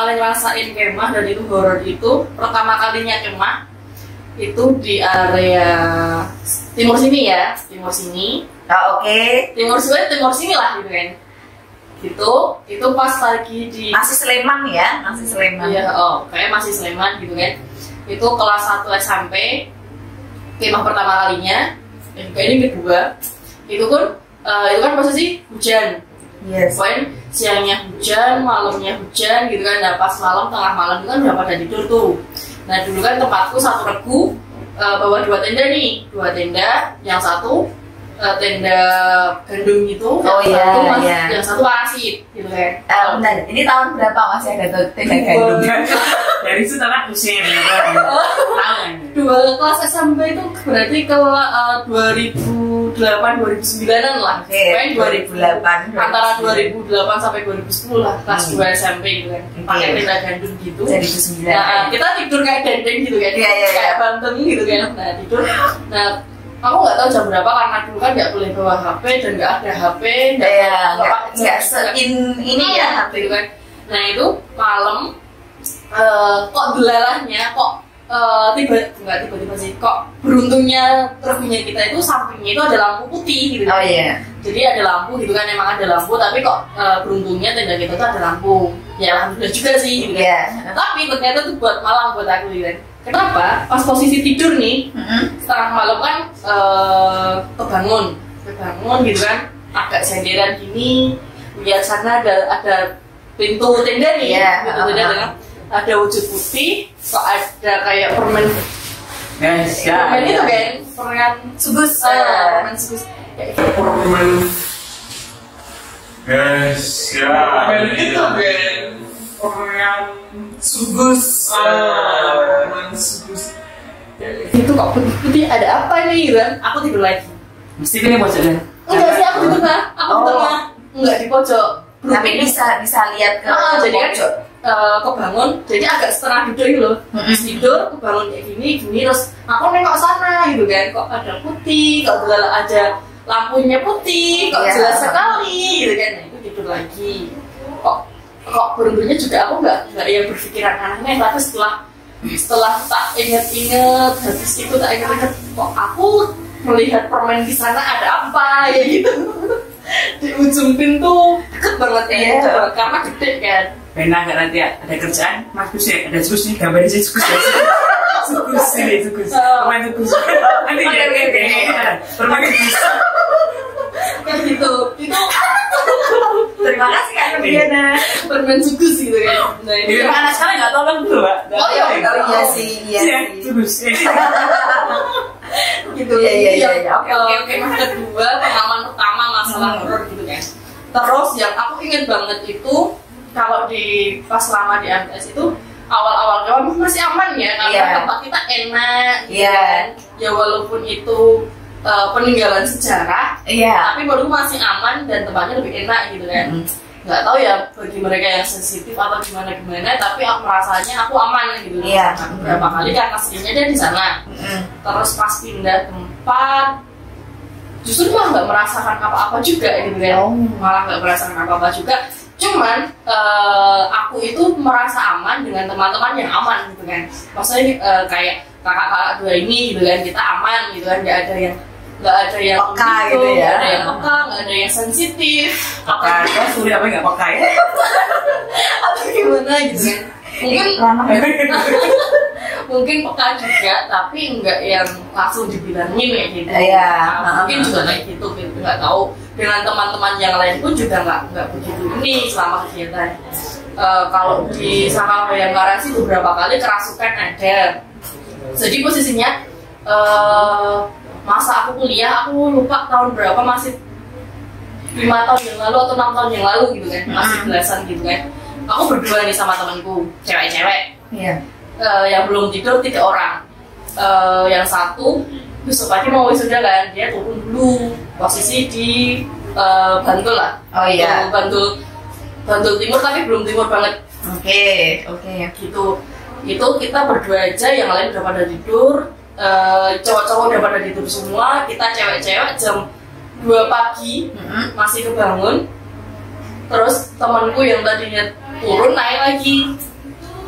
kali ngerasain kemah dan itu horor itu pertama kalinya kemah itu di area timur sini ya, timur sini. Oke. Timur sini lah gitu kan. Itu pas lagi di masih Sleman ya, masih Sleman. Iya, kayak masih Sleman gitu kan. Itu kelas 1 SMP kemah pertama kalinya, kayaknya kedua. Itu kan posisi hujan. Yes. Pokoknya siangnya hujan, malamnya hujan gitu kan. Nah pas malam, tengah malam itu kan udah pada tidur tuh. Nah dulu kan tempatku satu regu bawa 2 tenda nih, 2 tenda, yang satu tenda gandum gitu, yang satu arsip gitu kan. Bentar, ini tahun berapa masih ada tenda gandum? Dari itu tanah usia dua kelas SMP itu berarti ke 2008-2009an lah. Oke, 2008 antara 2008 sampai 2010 lah, kelas 2 SMP gitu kan. Pakai tenda gandum gitu. Jadi 2009. Nah, kita tidur kayak dendeng gitu kan. Kayak banten gitu kan. Nah, tidur. Nah, aku nggak tahu jam berapa karena dulu kan nggak boleh bawa HP dan nggak ada HP, nggak ini ya HP gitu kan. Nah itu malam kok delalahnya tiba-tiba sih kok beruntungnya regunya kita itu sampingnya itu ada lampu putih gitu. Jadi ada lampu gitu kan, emang ada lampu tapi kok beruntungnya tenda kita tuh ada lampu. Ya alhamdulillah juga sih gitu kan. Tapi ternyata tuh buat malam buat aku gitu kan. Kenapa? Pas posisi tidur nih, setengah malam kan kebangun gitu kan, agak senderan gini, lihat sana ada pintu tenda nih, pintu tenda kan, ada wujud putih, kok ada kayak permen, permen itu kan, permen sugus, permen sugus, permen itu kan. Permen sugus, itu kok putih ada apa nih kan? Aku tidur lagi. Mesti ini pojoknya. Enggak sih, aku di tengah, enggak di pojok. Tapi bisa lihat ke jadi kan kebangun, jadi agak setengah tidur gitu loh. Tidur, kebangun kayak gini, terus aku nengok sana gitu kan, kok ada putih, kok ada lampunya putih, kok jelas sekali gitu kan. Nah itu tidur lagi. Kok beruntungnya juga aku nggak yang berpikiran aneh, tapi setelah tak inget-inget, habis itu tak inget-inget, kok aku melihat permen di sana ada apa ya gitu. Di ujung pintu deket banget ya, karena gede kan. Pernah nggak nanti ada kerjaan, Mas Gus ya, ada sugus nih, gambarnya sih sugus ya. Sugus ini sugus, permen sugus. Nanti ya, permen sugus. Kayak gitu, itu. Terima kasih Kak Noviana. Permen sugus gitu kan. Nah ini anak sekarang nggak tolong dulu Pak. Iya sih. Sugus. Gitu. Iya. Oke. Mas kedua, pengalaman pertama masalah horor gitu kan. Terus yang aku ingat banget itu kalau pas lama di MTS itu awal-awal masih aman ya karena tempat kita enak gitu kan. Ya walaupun itu peninggalan sejarah, tapi menurutku masih aman dan tempatnya lebih enak gitu kan. Nggak tahu ya bagi mereka yang sensitif atau gimana, tapi aku merasanya aku aman gitu. Beberapa kali karena seringnya dia di sana. Terus pas pindah tempat, justru malah nggak merasakan apa-apa juga gitu kan. Malah nggak merasakan apa-apa juga. Cuman aku itu merasa aman dengan teman-teman yang aman gitu kan. Maksudnya kayak kakak-kakak dua ini gitu kan, kita aman gitu kan, nggak ada yang peka gitu ya, nggak ada yang peka, nggak ada yang sensitif. Peka, sulit apa nggak peka ya? Atau gimana gitu kan? Mungkin peka juga, tapi nggak yang langsung dibilangin kayak gitu. Mungkin juga kayak gitu, nggak tahu. Dengan teman-teman yang lain pun juga nggak begitu ini selama kegiatan. Kalau di Saka Bayangkara sih beberapa kali kerasukan ada. Jadi posisinya masa aku kuliah, aku lupa tahun berapa, masih 5 tahun yang lalu atau 6 tahun yang lalu gitu kan, masih belasan gitu kan. Aku berdua nih sama temanku, cewek-cewek. Yang belum tidur 3 orang. Yang satu besok pagi mau wisuda kan, dia turun dulu, posisi di Bantul lah. Bantul Timur tapi belum timur banget. Oke. Gitu. Itu kita berdua aja, yang lain udah pada tidur. Cowok-cowok udah pada tidur semua, kita cewek-cewek jam 2 pagi masih kebangun. Terus temanku yang tadinya turun naik lagi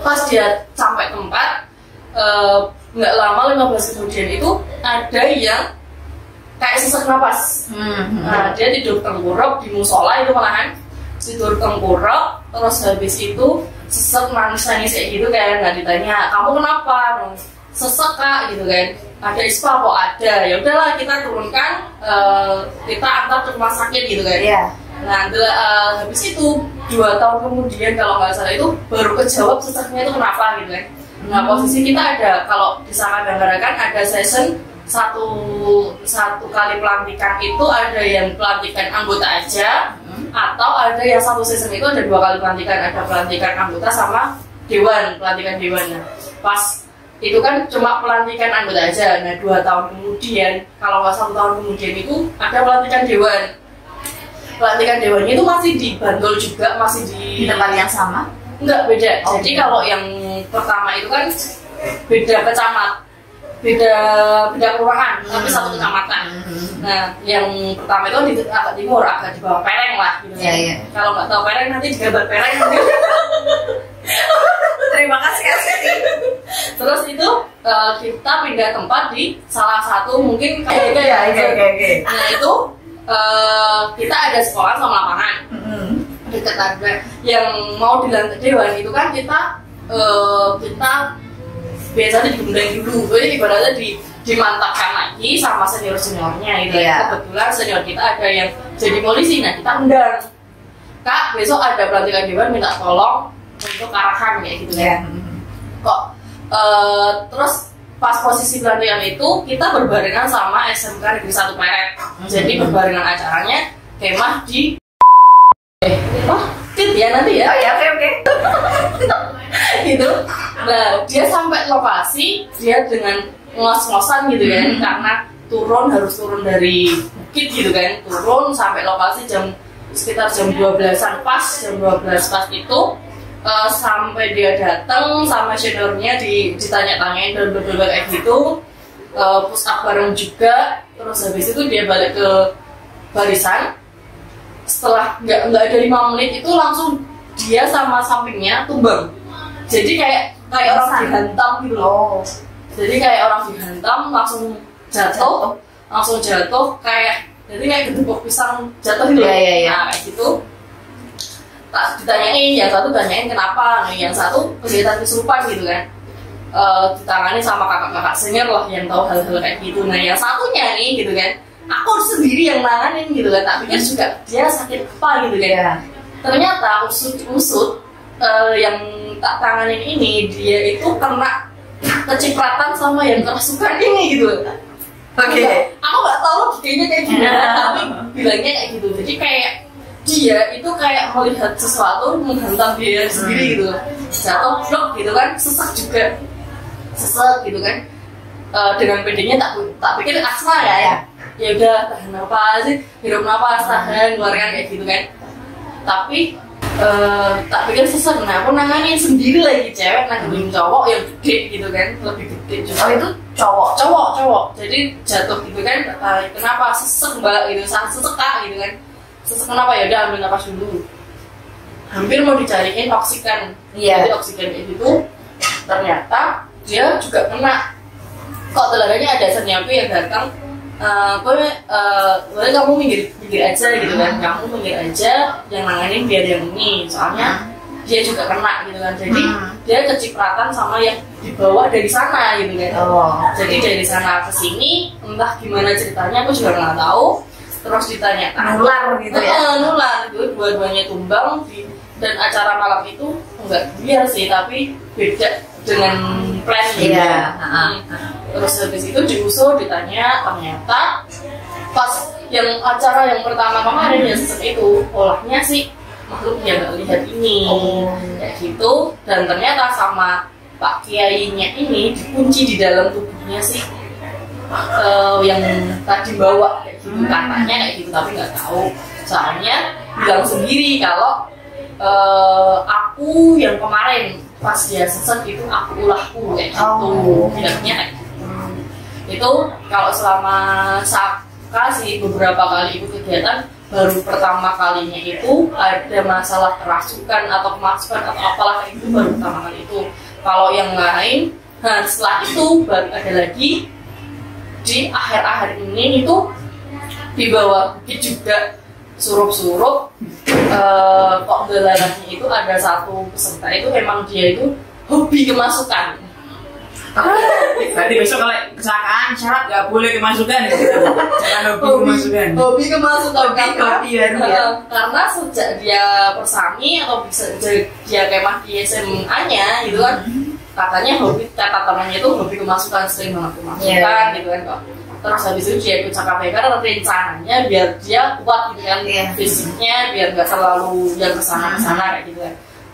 Pas dia sampai tempat, nggak lama 15 kemudian itu ada yang kayak sesak napas. Nah, dia tidur tengkurap di musola itu malahan tidur tengkurap, terus habis itu sesek nangis kayak gitu kan. Nggak ditanya kamu kenapa, sesek kak gitu kan, ada ispa kok ada, ya udahlah kita turunkan, kita antar ke rumah sakit gitu kan. Nah habis itu 2 tahun kemudian kalau nggak salah itu baru kejawab seseknya itu kenapa gitu kan. Nah posisi kita ada, kalau disangka gambarkan ada session satu kali pelantikan itu ada yang pelantikan anggota aja, atau ada yang satu season itu ada 2 kali pelantikan, ada pelantikan anggota sama dewan, pelantikan dewannya. Pas itu kan cuma pelantikan anggota aja. Nah 2 tahun kemudian, kalau nggak 1 tahun kemudian itu ada pelantikan dewan. Pelantikan dewannya itu masih di Bantul juga, masih di tempat yang sama? Enggak, beda. Jadi kalau yang pertama itu kan beda kecamatan, beda kelurahan, tapi satu kecamatan. Nah, yang pertama itu di agak timur, agak di bawah Pereng lah gitu. Kalau nggak tahu Pereng nanti digambar Pereng nanti. Terima kasih Kak. Terus itu kita pindah tempat di salah satu mungkin kayak Nah itu kita ada sekolah sama lapangan dekat ada yang mau di lantai dewan itu kan kita biasanya digundeng dulu, jadi ibaratnya dimantapkan lagi sama seniornya gitu. Kebetulan senior kita ada yang jadi polisi, nah kita undang, Kak besok ada pelantikan dewan minta tolong untuk arahan kayak gitu kan. Kok terus pas posisi pelantikan itu kita berbarengan sama SMK Negeri 1 Pleret. Jadi berbarengan acaranya kemah di ya nanti ya. Oke. Gitu. Nah, dia sampai lokasi dia dengan ngos-ngosan gitu kan, karena harus turun dari bukit gitu kan, turun sampai lokasi sekitar jam 12-an pas, jam 12 pas itu sampai dia datang sama seniornya ditanya-tanyain dan berbagai kayak gitu, push up bareng juga. Terus habis itu dia balik ke barisan. Setelah nggak ada 5 menit itu langsung dia sama sampingnya tumbang. Jadi kayak orang dihantam gitu loh. Jadi kayak orang dihantam langsung jatuh kayak gedebok pisang jatuh gitu. Nah kayak gitu. Tak ditanyain, yang satu tanyain kenapa, yang satu kegiatan kesurupan gitu kan. Ditangani sama kakak-kakak senior lah yang tahu hal-hal kayak gitu. Nah yang satunya nih gitu kan, aku sendiri yang nanganin gitu kan, tak pikir juga dia sakit apa gitu kan. Ternyata usut yang tak tanganin ini dia itu kena kecipratan sama yang kerasukan ini gitu. Aku nggak tahu logikanya kayak gimana, tapi bilangnya kayak gitu. Jadi kayak dia itu kayak melihat sesuatu menghantam dia sendiri gitu, jatuh blok gitu kan, sesek gitu kan. Dengan pedenya tak pikir asma ya udah tahan napas sih, hirup napas, tahan, keluarkan kayak gitu kan. Tapi tak pikir sesek. Nah aku nanganin sendiri lagi, cewek nanganin cowok yang gede gitu kan, lebih gede juga. Itu cowok. Jadi jatuh gitu kan, kenapa sesek mbak gitu, sesek kak gitu kan. Sesek kenapa, ya udah ambil napas dulu. Hampir mau dicariin oksigen. Jadi oksigen itu ternyata dia juga kena. Kok teladanya ada seniorku yang datang, boleh kamu minggir aja gitu kan, kamu minggir aja, yang nanganin biar yang ini, soalnya dia juga kena gitu kan. Jadi dia kecipratan sama yang dibawa dari sana gitu kan. Jadi dari sana ke sini entah gimana ceritanya aku juga nggak tahu. Terus ditanya nular gitu ya. Nular gitu, dua-duanya tumbang dan acara malam itu enggak biar sih, tapi beda dengan plan gitu. Terus habis itu diusul ditanya, ternyata pas yang acara yang pertama kemarin yang sesek itu olahnya sih makhluk yang nggak lihat ini kayak gitu. Dan ternyata sama Pak Kiainya ini dikunci di dalam tubuhnya sih, yang tadi bawa kayak gitu, katanya kayak gitu, tapi nggak tahu. Soalnya bilang sendiri kalau aku yang kemarin pas dia sesek itu aku ulahku kayak gitu, bilangnya kayak gitu. Itu kalau selama Saka sih beberapa kali ikut kegiatan baru pertama kalinya itu ada masalah kerasukan atau kemasukan atau apalah kayak itu baru pertama kali itu. Kalau yang lain, nah setelah itu baru ada lagi di akhir-akhir ini itu di bawah bukit juga surup-surup. Kok gelarnya itu ada satu peserta itu emang dia itu hobi kemasukan. Berarti besok kalau kecelakaan syarat nggak boleh kemasukan gitu. Jangan hobi kemasukan. Hobi kemasukan Hobi baru ya. Karena sejak dia persami atau bisa dia kemah di SMA-nya gitu kan, katanya hobi catatannya itu hobi kemasukan, sering banget kemasukan gitu kan kok. Terus habis itu dia ikut CKPK rencananya biar dia kuat gitu kan, fisiknya biar nggak terlalu yang kesana kayak gitu kan.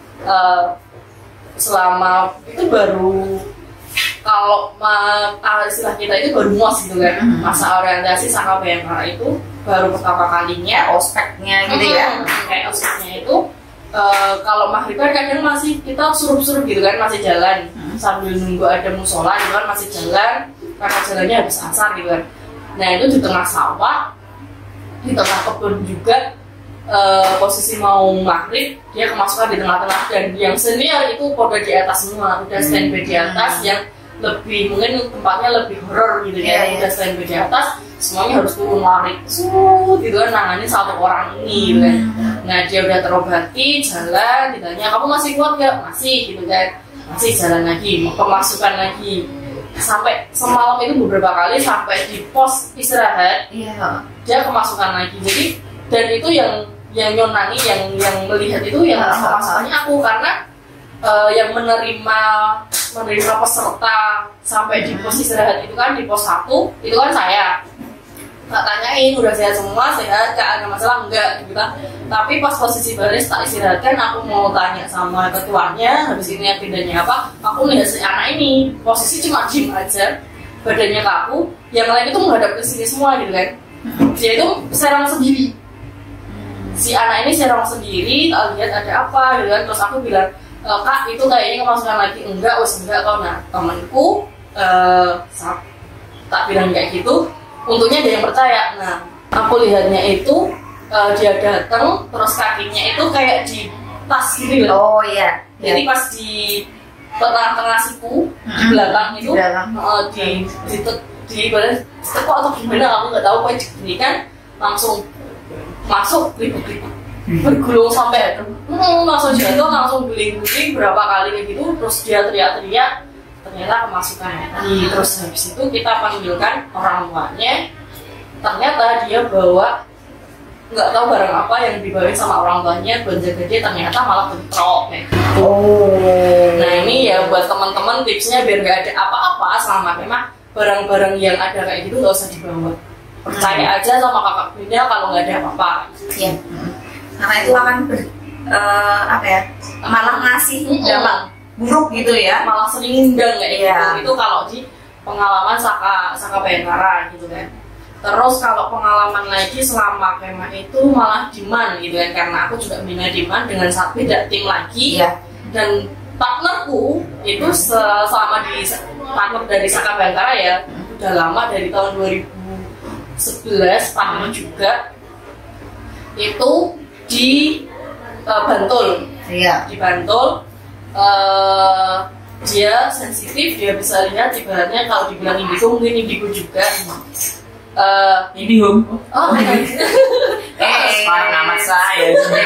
Selama itu baru kalau istilah kita itu baru MOS gitu kan, masa orientasi Saka Bayangkara itu baru pertama kalinya ospeknya gitu ya. Kayak ospeknya itu kalau maghrib kan kadang masih kita surup-surup gitu kan, masih jalan sambil nunggu ada musola gitu kan, masih jalan karena jalannya habis asar gitu kan. Nah itu di tengah sawah, di tengah kebun juga, posisi mau maghrib dia kemasukan di tengah-tengah, dan yang senior itu udah di atas semua, udah standby di atas, yang lebih mungkin tempatnya lebih horor gitu ya, udah standby di atas, semuanya harus turun lari gitu kan, nanganin satu orang ini gitu kan. Nah dia udah terobati, jalan, ditanya kamu masih kuat gak? Masih gitu kan, masih jalan lagi, mau kemasukan lagi, sampai semalam itu beberapa kali sampai di pos istirahat dia kemasukan lagi. Jadi dan itu yang nyonangi, yang melihat itu yang masalahnya aku, karena yang menerima peserta sampai di pos istirahat itu kan di pos 1 itu kan saya tak tanyain udah sehat semua, sehat gak ada masalah enggak gitu kan. Tapi pas posisi baris tak istirahatkan, aku mau tanya sama ketuanya habis ini agendanya apa, aku lihat si anak ini posisi cuma diem aja, badannya kaku, yang lain itu menghadap ke sini semua gitu kan. Dia itu serang sendiri, si anak ini serang sendiri, tak lihat ada apa gitu kan. Terus aku bilang, Kak itu kayaknya kemasukan lagi. Enggak kok. Nah temanku tak bilang kayak gitu, untungnya dia yang percaya. Nah aku lihatnya itu dia datang terus kakinya itu kayak di tas gitu loh. Oh iya. Jadi pas di tengah-tengah siku di belakang itu di tekuk atau gimana aku nggak tahu, kayak diberikan langsung masuk ribut-ribut bergulung sampai langsung jatuh, langsung guling-guling berapa kali kayak gitu. Terus dia teriak-teriak, ternyata kemasukan lagi. Terus habis itu kita panggilkan orang tuanya, ternyata dia bawa nggak tahu barang apa yang dibawain sama orang tuanya, belanja gede, ternyata malah bentrok kayak gitu. Nah ini ya buat teman-teman tipsnya biar nggak ada apa-apa selama memang barang-barang yang ada kayak gitu nggak usah dibawa. Percaya aja sama kakak bunda kalau nggak ada apa-apa. Iya. Karena itu akan malah ngasih dampak buruk gitu ya. Malah sering undang kayak gitu. Itu kalau di pengalaman Saka Bayangkara gitu kan. Terus kalau pengalaman lagi selama kemah itu malah Diman gitu kan, karena aku juga bina Diman dengan beda tim lagi. Dan partnerku itu selama di partner dari Saka Bayangkara ya udah lama, dari tahun 2011 partner juga itu di Bantul. Di Bantul dia sensitif, dia bisa lihat ibaratnya kalau dibilang indigo, mungkin indigo juga. Indigo. Nama saya.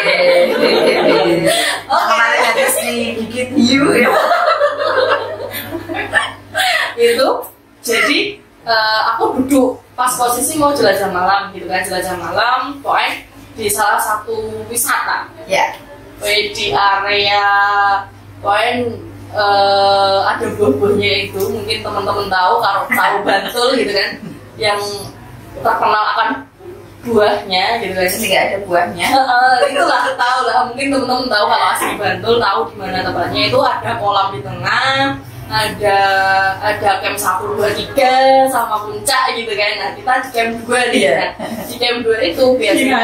Kemarin ada sedikit hiu ya. Itu jadi aku duduk pas posisi mau jelajah malam gitu kan, jelajah malam pokoknya di salah satu wisata di area pokoknya ada buah-buahnya itu, mungkin teman-teman tahu kalau tahu Bantul gitu kan, yang terkenal akan buahnya gitu kan. Nggak ada buahnya. Itulah tahu lah, mungkin teman-teman tahu kalau asli Bantul, tahu di mana tempatnya. Itu ada kolam di tengah, ada camp 1, 2, 3 sama puncak gitu kan. Nah kita di camp 2 nih kan. Di camp 2 itu biasanya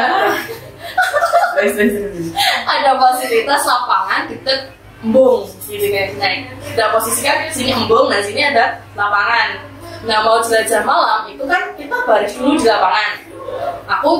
ada fasilitas lapangan deket embung gitu kan. Nah kita posisikan sini embung, nah sini ada lapangan. Nah mau jelajah malam itu kan kita baris dulu di lapangan. Aku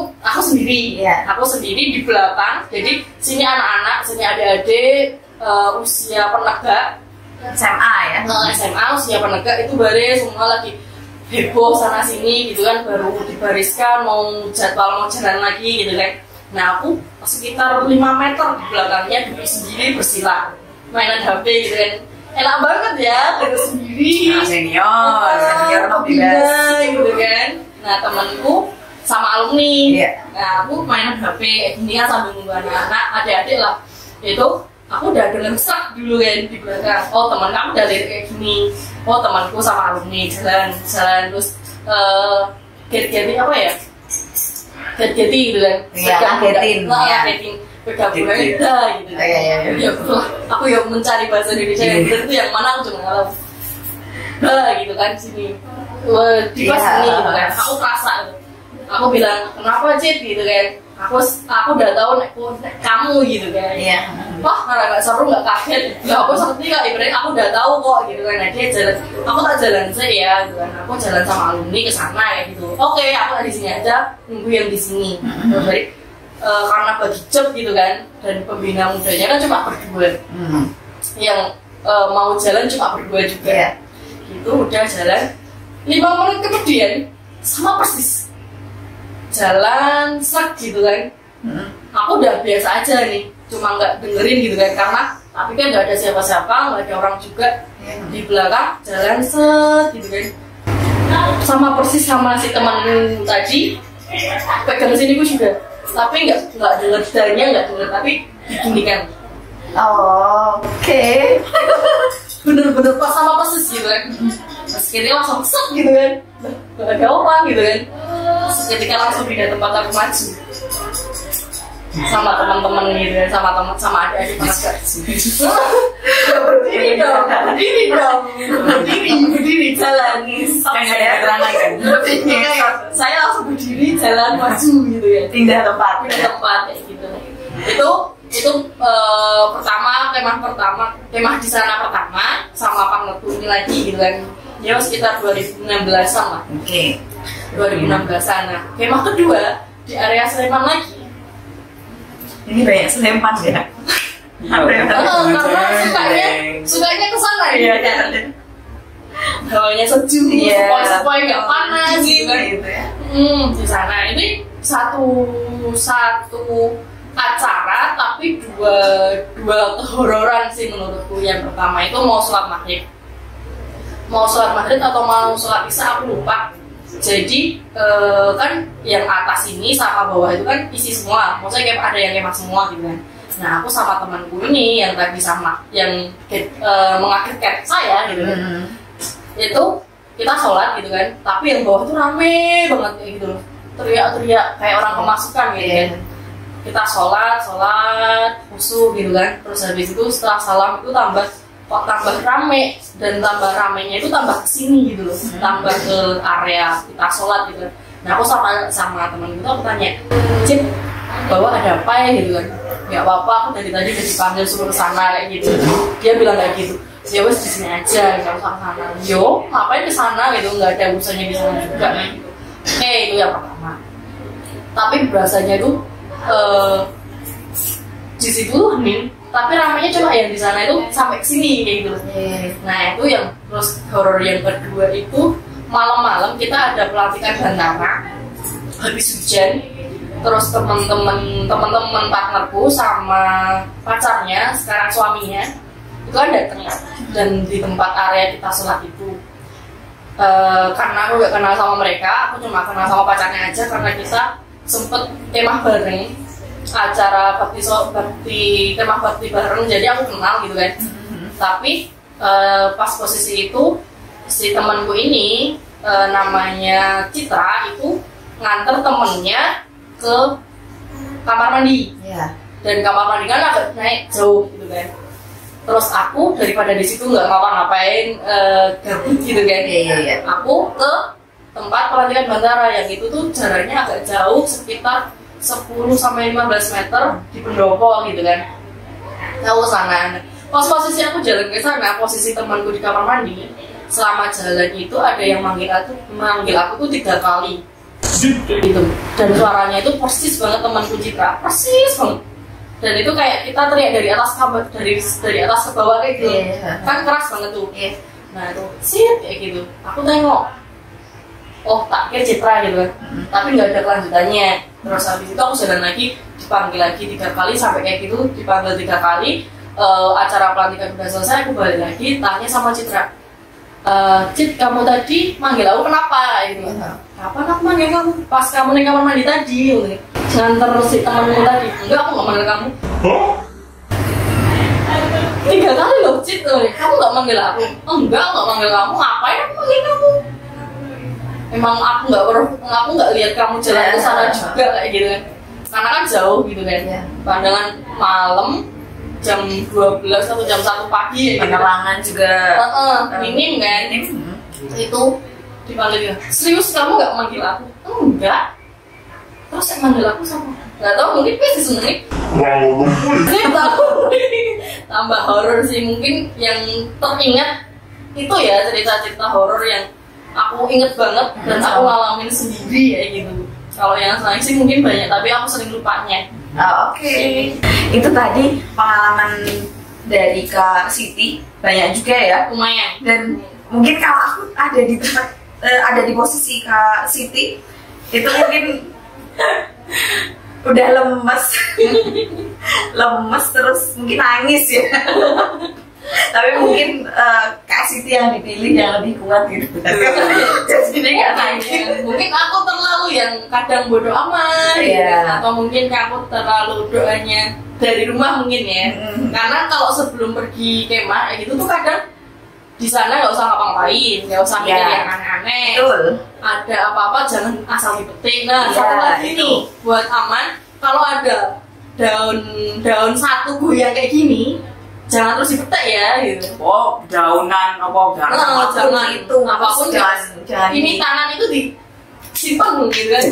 sendiri. Aku sendiri di belakang. Jadi sini anak-anak, sini adik-adik usia penegak SMA ya. SMA usia penegak itu baris semua lagi heboh sana sini gitu kan, baru dibariskan mau jadwal mau jalan lagi gitu kan. Nah aku sekitar 5 meter di belakangnya duduk sendiri bersila mainan HP gitu kan. Enak banget ya duduk sendiri. Senior gitu kan. Nah temanku sama alumni. Nah aku mainan HP ini kan sambil nunggu anak-anak adik-adik lah. Itu aku udah dengar serak dulu kan di belakang. Oh teman kamu udah lihat kayak gini. Oh temanku sama alumni jalan terus get-getting apa ya? Get-getting gitu kan. Get-getting bergabung gitu. Aku yang mencari bahasa Indonesia yang benar itu yang mana aku juga nggak tahu. Gitu kan sini. Di pas ini gitu kan. Aku kerasa gitu. Aku bilang kenapa Cid gitu kan. Aku udah tahu nek kamu gitu kan. Wah karena nggak seru nggak kaget. Ya aku seperti kak ibaratnya aku udah tahu kok gitu kan. Nah dia jalan, aku tak jalan saja gitu kan. Aku jalan sama alumni ke sana ya gitu. Oke, aku di sini aja nunggu yang di sini. Terus karena bagi job gitu kan, dan pembina mudanya kan cuma berdua. Yang mau jalan cuma berdua juga. Itu udah jalan 5 menit kemudian sama persis jalan sek gitu kan. Aku udah biasa aja nih, cuma nggak dengerin gitu kan, karena tapi kan nggak ada siapa-siapa, nggak ada orang juga di belakang jalan set gitu kan. Sama persis sama si teman tadi pegang sini gue juga, tapi nggak dengar darahnya, nggak dengar, tapi diginikan. Oke. Bener-bener pas sama persis gitu kan. Seketika langsung set gitu kan, nggak ada orang gitu kan. Seketika langsung pindah tempat aku maju sama teman-teman gitu kan, sama adik-adik penegak. berdiri jalan. Saya langsung berdiri jalan maju gitu ya. Pindah tempat kayak gitu. Itu pertama kemah di sana pertama sama partnerku ini lagi gitu kan. Ya sekitar 2016-an lah. 2016-an. Nah, kemah kedua di area Sleman lagi. Ini banyak Sleman ya. Karena sukanya ke sana ya kan. Hawanya sejuk, sepoi-sepoi nggak panas gitu kan. Di sana ini satu acara tapi dua kehororan sih menurutku. Yang pertama itu mau sholat maghrib atau mau sholat isya aku lupa. Jadi kan yang atas ini sama bawah itu kan isi semua, maksudnya kayak ada yang kemah semua gitu kan. Nah aku sama temanku ini yang tadi sama yang mengagetkan saya gitu kan. Itu kita sholat gitu kan, tapi yang bawah itu rame banget kayak gitu, teriak-teriak kayak orang kemasukan gitu kan. Kita sholat khusyuk gitu kan. Terus habis itu setelah salam itu tambah rame, dan tambah ramenya itu tambah kesini gitu loh, tambah ke area kita sholat gitu. Nah aku sama temen gitu aku tanya, Cip, bawah ada apa ya gitu kan. Gak apa-apa, aku dari tadi udah dipanggil suruh ke sana kayak gitu. Dia bilang kayak gitu, ya wes di sini aja, nggak usah ke sana. Yo, ngapain ke sana gitu, nggak ada urusannya di sana juga gitu. Oke, itu yang pertama. Tapi berasanya itu di situ hening, tapi ramenya cuma yang di sana itu sampai sini kayak gitu. Nah itu yang terus horor yang kedua itu malam-malam kita ada pelantikan bendera habis hujan. Terus teman-teman partnerku sama pacarnya sekarang suaminya itu kan datang dan di tempat area kita sholat itu. Karena aku gak kenal sama mereka, aku cuma kenal sama pacarnya aja karena kita sempet kemah bareng, acara bakti kemah bakti bareng, jadi aku kenal gitu kan. Tapi pas posisi itu si temanku ini namanya Citra itu nganter temennya ke kamar mandi. Dan kamar mandi kan agak naik jauh gitu kan. Terus aku daripada di situ nggak ngapa-ngapain gabut gitu kan. Aku ke tempat pelantikan bandara yang itu tuh jaraknya agak jauh, sekitar 10-15 meter di pendopo gitu kan. Aku sana. Pas posisi aku jalan ke sana, posisi temanku di kamar mandi, selama jalan itu ada yang manggil aku tuh 3 kali. gitu. Dan suaranya itu persis banget temanku Citra, persis banget. Dan itu kayak kita teriak dari atas dari atas ke bawah kayak gitu. Kan keras banget tuh. Nah itu sih kayak gitu. Aku tengok, oh tak kira Citra gitu kan. Tapi nggak ada kelanjutannya. Terus habis itu aku jalan lagi, dipanggil lagi 3 kali sampai kayak gitu, dipanggil 3 kali. Acara pelantikan udah selesai, aku balik lagi tanya sama Citra, Cit, kamu tadi manggil aku kenapa? Gitu. Kapan aku manggil kamu? Pas kamu di kamar mandi tadi, nganter si temanmu tadi. Enggak, aku nggak manggil kamu. 3 kali loh, Cit, kamu nggak manggil aku? Enggak, aku nggak manggil kamu. Ngapain aku manggil kamu? Emang aku nggak lihat kamu jalan ke sana juga kayak gitu kan? Karena kan jauh gitu kan. Pandangan malam. Jam 12 atau jam 1 pagi ya, penerangan juga minim kan. Itu dipanggil dia, serius kamu nggak manggil aku? Enggak. Terus yang manggil aku sama nggak tahu, mungkin pasti sebenarnya saya tahu. Tambah horor sih, mungkin yang teringat itu ya cerita-cerita horor yang aku inget banget dan aku ngalamin sendiri ya gitu. Kalau yang lain sih mungkin banyak, tapi aku sering lupanya. Oke. Itu tadi pengalaman dari Kak Siti banyak juga ya. Lumayan. Dan mungkin kalau aku ada di tempat ada di posisi Kak Siti, itu mungkin udah lemes terus mungkin nangis ya. Tapi mungkin Kak Siti yang dipilih yang lebih kuat gitu. Jadi nggak nangis. Mungkin aku terlalu yang kadang bodo amat, atau mungkin aku terlalu doanya dari rumah mungkin ya. Karena kalau sebelum pergi kemah gitu tuh kadang di sana nggak usah ngapa-ngapain, nggak usah mikir yang aneh-aneh. Betul. Ada apa-apa jangan asal dipetik. Nah, satu lagi nih buat aman, kalau ada daun satu goyang kayak gini, jangan terus dipetik ya gitu. Oh, daunan apa jangan itu apapun jangan ini tangan itu disimpan gitu kan.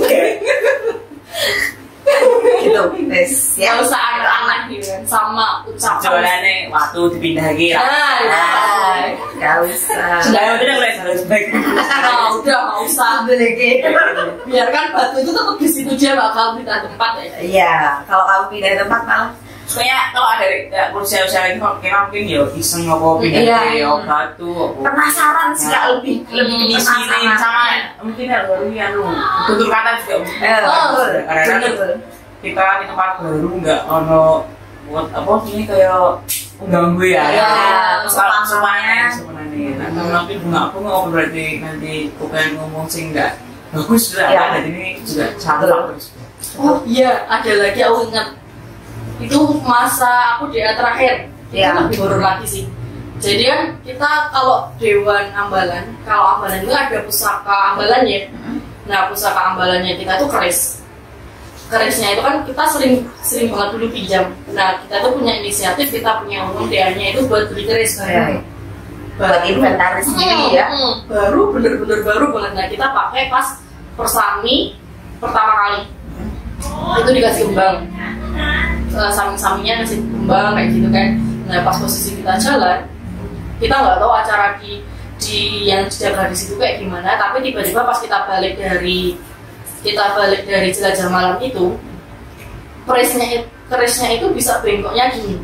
Gitu guys ya, nggak usah anak-anak gitu kan, sama ucapan jalannya waktu dipindah lagi lah. nggak usah. Sudah udah mulai harus baik. Udah nggak usah biarkan batu itu tetap di situ, dia bakal pindah tempat ya. Iya, kalau kamu pindah tempat malah Soalnya kalau ada usia-usia lagi kalau kayak mungkin ya iseng apa pindah dari batu apa penasaran sih, lebih penasaran sama mungkin ya baru ya lu tutur kata juga karena kita di tempat baru nggak ono buat apa sih kayak mengganggu ya semuanya nah nanti bunga berarti nanti bukan ngomong sih nggak bagus juga ada ini juga satu. Oh iya, ada lagi aku ingat itu masa aku DA terakhir, itu lebih horor lagi sih. Jadi kan kita kalau Dewan Ambalan, kalau Ambalan itu ada pusaka ambalannya. Nah pusaka ambalannya kita itu kerisnya itu kan kita sering banget dulu pinjam. Nah kita tuh punya inisiatif, kita punya uang DA-nya itu buat beli keris buat inventaris sendiri ya. Baru bener-bener baru banget. Nah kita pakai pas persami pertama kali itu dikasih kembang, samping-sampingnya ngasih kembang kayak gitu kan. Nah pas posisi kita jalan, kita nggak tahu acara di yang dijaga di situ kayak gimana, tapi tiba-tiba pas kita balik dari jelajah malam itu, kerisnya itu bisa bengkoknya gini.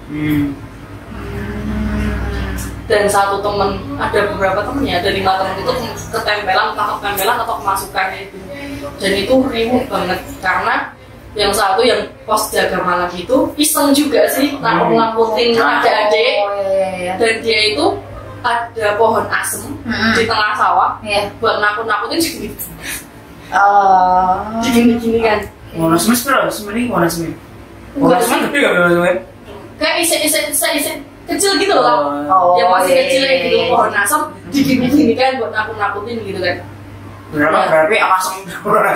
Dan satu temen, ada beberapa temen ya, ada 5 temen itu ketempelan atau kemasukan itu. Dan itu ribut banget karena yang satu yang pos jaga malam itu iseng juga sih nakut-nakutin adik-adik. Dan dia itu ada pohon asem di tengah sawah buat nakut-nakutin gini kan. Warna semes bro, sebenarnya warna semes. Warna semes gede gak warna semes? Kayak isi kecil gitu loh, yang masih kecil gitu, pohon asem digini-gini kan buat nakut-nakutin gitu kan. Berarti asem warna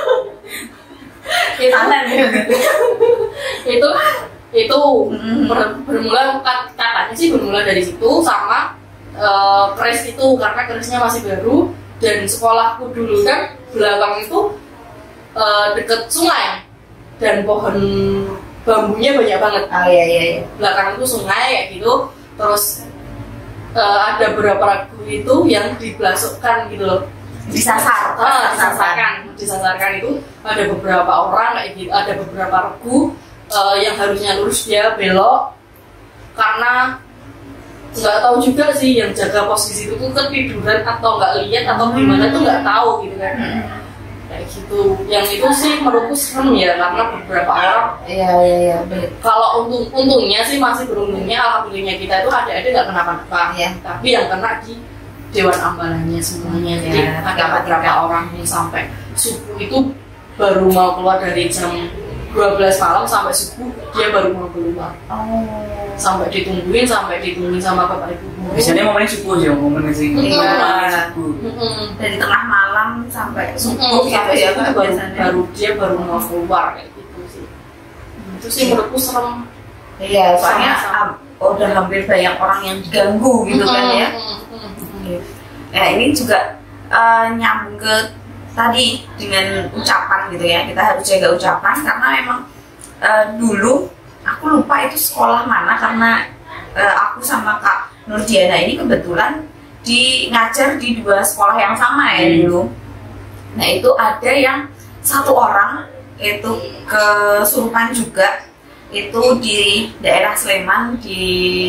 itu bermula katanya sih bermula dari situ sama keris itu, karena kerisnya masih baru dan sekolahku dulu kan belakang itu deket sungai dan pohon bambunya banyak banget. Iya. Belakang itu sungai kayak gitu, terus ada beberapa ragu itu yang diblasukkan gitu loh. disasar. Disasarkan itu ada beberapa orang kayak gitu, ada beberapa regu yang harusnya lurus dia belok karena nggak tahu juga sih yang jaga posisi itu tuh ketiduran atau nggak lihat atau gimana tuh nggak tahu gitu kan. Kayak gitu. Yang itu sih menurutku serem ya karena beberapa orang. Iya. Kalau untungnya sih masih beruntungnya alhamdulillahnya kita itu ada nggak kenapa-napa. Iya. Tapi yang kena di Dewan Ambalannya semuanya. Jadi ada beberapa orang yang sampai subuh itu baru mau keluar dari jam 12 malam sampai subuh dia baru mau keluar. Sampai ditungguin sama bapak ibu. Biasanya momennya subuh ya, momennya sih. Iya. Dari tengah malam sampai subuh gitu ya kan baru dia baru mau keluar kayak gitu sih. Itu sih menurutku serem. Iya, soalnya udah hampir banyak orang yang diganggu gitu kan ya. Nah ini juga nyambung ke tadi dengan ucapan gitu ya, kita harus jaga ucapan karena memang dulu aku lupa itu sekolah mana karena aku sama Kak Nurdiana ini kebetulan ngajar di 2 sekolah yang sama ya dulu. Nah itu ada yang 1 orang itu kesurupan juga, itu di daerah Sleman di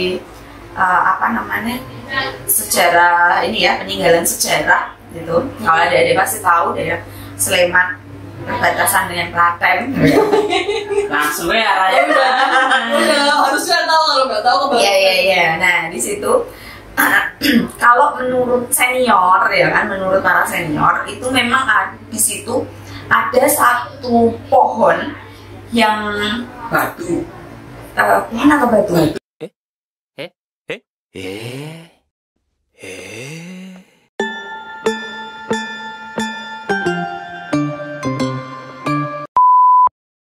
sejarah ini ya, peninggalan sejarah gitu. Kalau ada pasti tahu daerah Sleman perbatasan dengan Klaten. Langsung ya arahnya udah harusnya tahu, kalau nggak tahu Iya. Nah di situ kalau menurut senior ya kan, menurut para senior itu memang di situ ada 1 pohon yang batu. Pohon atau batu?